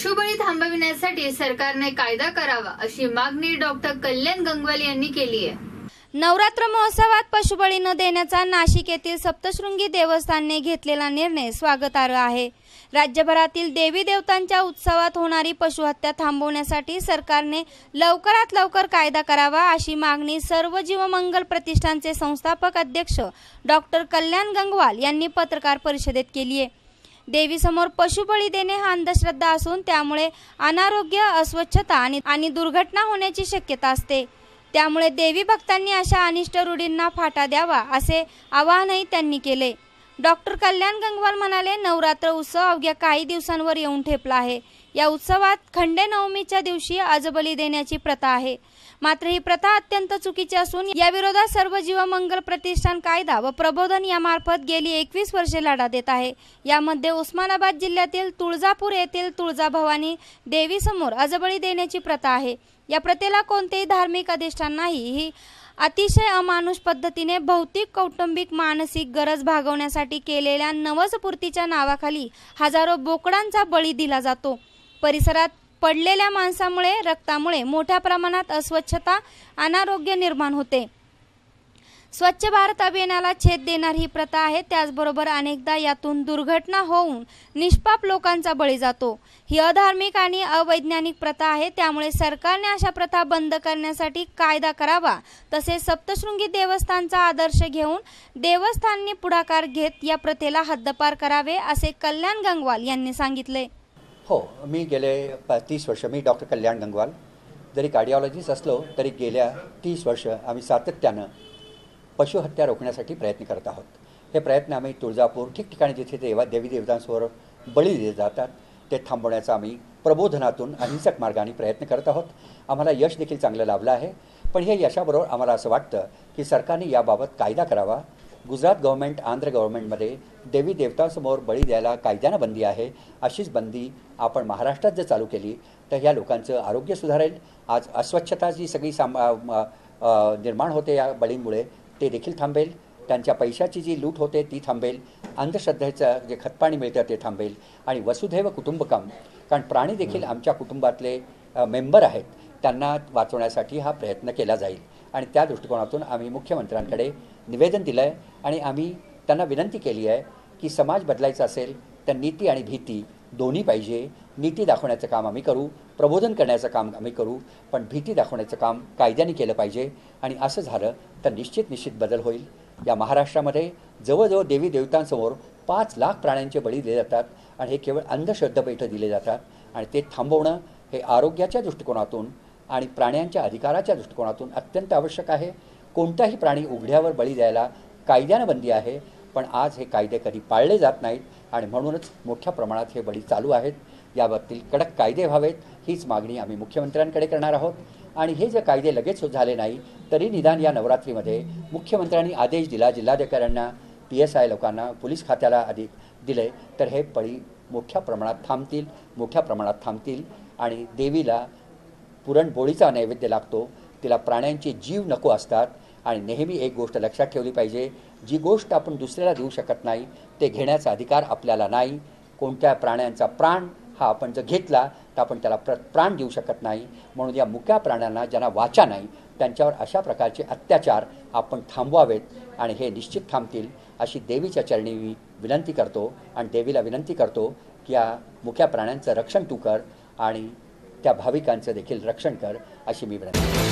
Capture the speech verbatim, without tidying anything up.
पशुबळी थांबविण्यासाठी सरकारने कायदा करावा अशी मागणी डॉक्टर कल्याण गंगवाल यांनी केली आहे। नवरात्र महोत्सवात पशुबळी न देण्याचा नाशिक येथील सप्तशृंगी देवस्थानने घेतलेला निर्णय स्वागतार्ह आहे। राज्यभरातील देवी देवतांच्या उत्सवात होणारी पशुहत्या थांबवण्यासाठी सरकारने लवकरात लवकर कायदा करावा अशी मागणी सर्व जीवमंगल प्रतिष्ठानचे संस्थापक अध्यक्ष डॉक्टर कल्याण गंगवाल यांनी पत्रकार परिषदेत केली आहे। देवीसमोर पशुबळी देणे हा अंधश्रद्धा असून त्यामुळे अनारोग्य, अस्वच्छता आणि आणि दुर्घटना होण्याची शक्यता असते। त्यामुळे देवी भक्तांनी अशा अनिष्ट रूढींना फाटा द्यावा असे आवाहनही त्यांनी केले। डॉक्टर कल्याण गंगवाल म्हणाले, नवरात्र उत्सव अवघ्या काही दिवसांवर येऊन ठेपला आहे। या उत्सवात खंडे नवमीच्या दिवशी अजबली देण्याची प्रथा आहे। मात्र ही प्रथा अत्यंत चुकीची असून या विरोधात सर्व जीवमंगल प्रतिष्ठान कायदा व प्रबोधन यामार्फत गेली एकवीस वर्षे लढा देत आहे। यामध्ये उस्मानाबाद जिल्ह्यातील तुळजापूर येथील तुळजाभवानी देवीसमोर अजबली देण्याची प्रथा आहे। या प्रथेला कोणतेही धार्मिक अधिष्ठान नाही। ही अतिशय अमानुष पद्धतीने भौतिक, कौटुंबिक, मानसिक गरज भागवण्यासाठी केलेल्या नवसपूर्तीच्या नावाखाली हजारो बोकडांचा बळी दिला जातो। परिसरात पडलेल्या मांसामुळे, रक्तामुळे मोठ्या प्रमाणात अस्वच्छता, अनारोग्य निर्माण होते। स्वच्छ भारत अभियानाला छेद देणारी ही प्रथा आहे। त्याचबरोबर अनेकदा यातून दुर्घटना होऊन निष्पाप लोकांचा बळी जातो। ही अधार्मिक आणि अवैज्ञानिक प्रथा आहे। त्यामुळे सरकारने अशा प्रथा बंद करण्यासाठी कायदा करावा। तसेच सप्तशृंगी देवस्थानचा आदर्श घेऊन देवस्थानने पुढाकार घेत या प्रथेला हद्दपार करावे असे कल्याण गंगवाल यांनी सांगितले। हो, मी गेले तीस वर्ष मी डॉक्टर कल्याण गंगवाल जरी कार्डिओलॉजिस्ट असलो तरी गेल्या तीस वर्ष आम्ही सातत्यानं पशुहत्या रोखण्यासाठी प्रयत्न करत आहोत। हे प्रयत्न आम्ही तुळजापूर ठिकठिकाणी जिथे देवा देवी देवतांसमोर बळी दिले जातात ते थांबवण्याचा आम्ही प्रबोधनातून अहिंसक मार्गाने प्रयत्न करत आहोत। आम्हाला यश देखील चांगलं लाभलं आहे। पण हे यशाबरोबर आम्हाला असं वाटतं की सरकारने याबाबत कायदा करावा। गुजरात गव्हर्नमेंट, आंध्र गव्हर्नमेंटमध्ये देवी देवतांसमोर बळी द्यायला कायद्यानं बंदी आहे। अशीच बंदी आपण महाराष्ट्रात जर चालू केली तर ह्या लोकांचं आरोग्य सुधारेल। आज अस्वच्छता जी सगळी साम निर्माण होते या बळींमुळे ते देखील थांबेल। त्यांच्या पैशाची जी लूट होते ती थांबेल। अंधश्रद्धेचं जे खतपाणी मिळतं ते थांबेल। आणि वसुधैव कुटुंबकम, कारण प्राणी देखील आमच्या कुटुंबातले मेंबर आहेत, त्यांना वाचवण्यासाठी हा प्रयत्न केला जाईल। आणि त्या दृष्टिकोनातून आम्ही मुख्यमंत्र्यांकडे निवेदन दिलं आहे आणि आम्ही त्यांना विनंती केली आहे की समाज बदलायचा असेल तर नीती आणि भीती दोन्ही पाहिजे। नीती दाखवण्याचं काम आम्ही करू, प्रबोधन करण्याचं काम आम्ही करू, पण भीती दाखवण्याचं काम कायद्याने केलं पाहिजे। आणि असं झालं तर निश्चित निश्चित बदल होईल। या महाराष्ट्रामध्ये जवळजवळ देवी देवतांसमोर पाच लाख प्राण्यांचे बळी दिले जातात आणि हे केवळ अंधश्रद्धापैठं दिले जातात। आणि ते थांबवणं हे आरोग्याच्या दृष्टिकोनातून आणि प्राण्यांच्या अधिकाराच्या दृष्टिकोनातून अत्यंत आवश्यक आहे। कोणताही प्राणी उघड्यावर बळी द्यायला कायद्यानं बंदी आहे, पण आज हे कायदे कधी पाळले जात नाहीत आणि म्हणूनच मोठ्या प्रमाणात हे बळी चालू आहेत। याबाबतीत कडक कायदे व्हावेत हीच मागणी आम्ही मुख्यमंत्र्यांकडे करणार आहोत। आणि हे जे कायदे लगेच झाले नाही तरी निदान या नवरात्रीमध्ये मुख्यमंत्र्यांनी आदेश दिला, जिल्हाधिकाऱ्यांना, पी एस आय लोकांना, पोलीस खात्याला अधिक दिले तर हे बळी मोठ्या प्रमाणात थांबतील, मोठ्या प्रमाणात थांबतील। आणि देवीला पुरणपोळीचा नैवेद्य लागतो, तिला प्राण्यांचे जीव नको असतात। आणि नेहमी एक गोष्ट लक्षात ठेवली पाहिजे, जी गोष्ट आपण दुसऱ्याला देऊ शकत नाही ते घेण्याचा अधिकार आपल्याला नाही। कोणत्या प्राण्यांचा प्राण हा आपण जर घेतला तर आपण त्याला प्र प्राण देऊ शकत नाही। म्हणून या मुक्या प्राण्यांना ज्यांना वाचा नाही त्यांच्यावर अशा प्रकारचे अत्याचार आपण थांबवावेत आणि हे निश्चित थांबतील अशी देवीच्या चरणी मी विनंती करतो। आणि देवीला विनंती करतो की या मुक्या प्राण्यांचं रक्षण तू कर आणि त्या भाविकांचं देखील रक्षण कर अशी मी विनंती करतो।